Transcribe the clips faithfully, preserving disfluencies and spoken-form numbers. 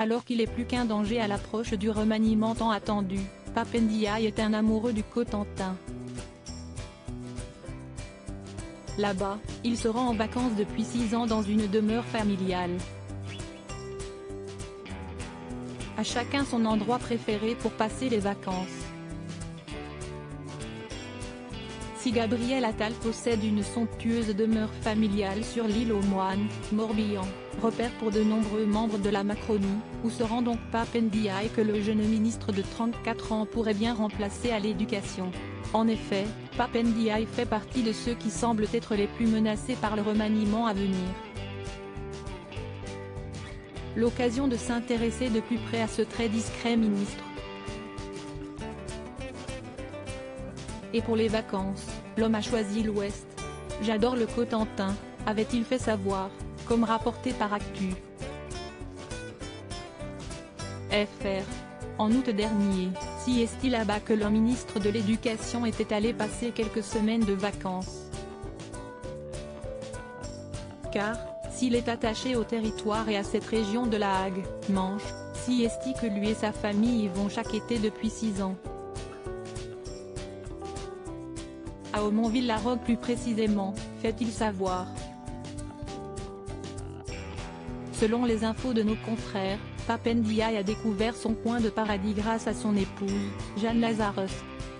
Alors qu'il est plus qu'un danger à l'approche du remaniement tant attendu, Pape Ndiaye est un amoureux du Cotentin. Là-bas, il se rend en vacances depuis six ans dans une demeure familiale. À chacun son endroit préféré pour passer les vacances. Si Gabriel Attal possède une somptueuse demeure familiale sur l'île aux Moines, Morbihan, repère pour de nombreux membres de la Macronie, où se rend donc Pape Ndiaye que le jeune ministre de trente-quatre ans pourrait bien remplacer à l'éducation. En effet, Pape Ndiaye fait partie de ceux qui semblent être les plus menacés par le remaniement à venir. L'occasion de s'intéresser de plus près à ce très discret ministre. Et pour les vacances, l'homme a choisi l'Ouest. J'adore le Cotentin, avait-il fait savoir, comme rapporté par Actu. F R. En août dernier, si est-il là-bas que le ministre de l'Éducation était allé passer quelques semaines de vacances. Car, s'il est attaché au territoire et à cette région de la Hague, Manche, si est-il que lui et sa famille y vont chaque été depuis six ans. À Aumonville-la-Roque plus précisément, fait-il savoir. Selon les infos de nos confrères, Pape Ndiaye a découvert son coin de paradis grâce à son épouse, Jeanne Lazarus.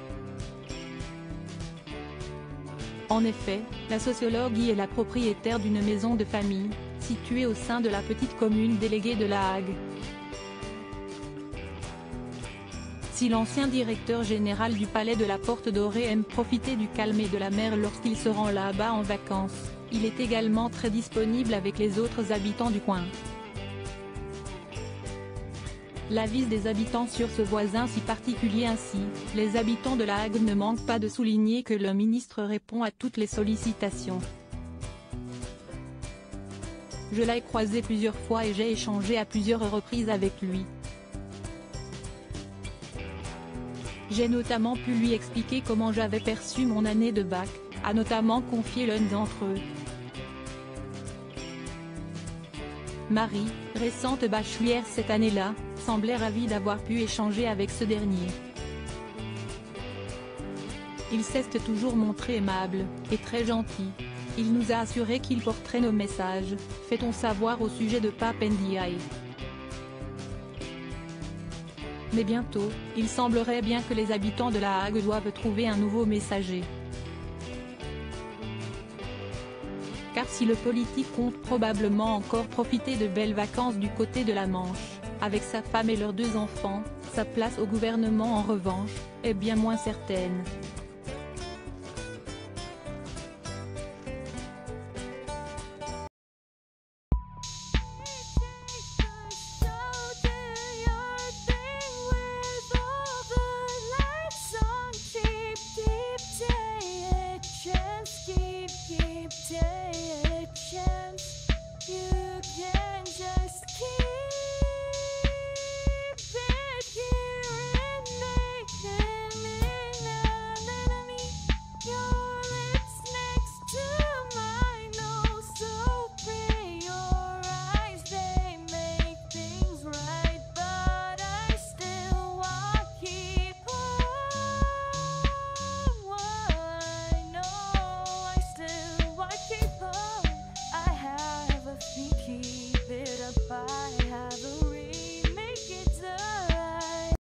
En effet, la sociologue y est la propriétaire d'une maison de famille, située au sein de la petite commune déléguée de la Hague. Si l'ancien directeur général du palais de la Porte Dorée aime profiter du calme et de la mer lorsqu'il se rend là-bas en vacances, il est également très disponible avec les autres habitants du coin. L'avis des habitants sur ce voisin si particulier ainsi, les habitants de la Hague ne manquent pas de souligner que le ministre répond à toutes les sollicitations. Je l'ai croisé plusieurs fois et j'ai échangé à plusieurs reprises avec lui. J'ai notamment pu lui expliquer comment j'avais perçu mon année de bac, a notamment confié l'un d'entre eux. Marie, récente bachelière cette année-là, semblait ravie d'avoir pu échanger avec ce dernier. Il s'est toujours montré aimable, et très gentil. Il nous a assuré qu'il porterait nos messages, fait-on savoir au sujet de Pape Ndiaye. Mais bientôt, il semblerait bien que les habitants de la Hague doivent trouver un nouveau messager. Car si le politique compte probablement encore profiter de belles vacances du côté de la Manche, avec sa femme et leurs deux enfants, sa place au gouvernement en revanche, est bien moins certaine.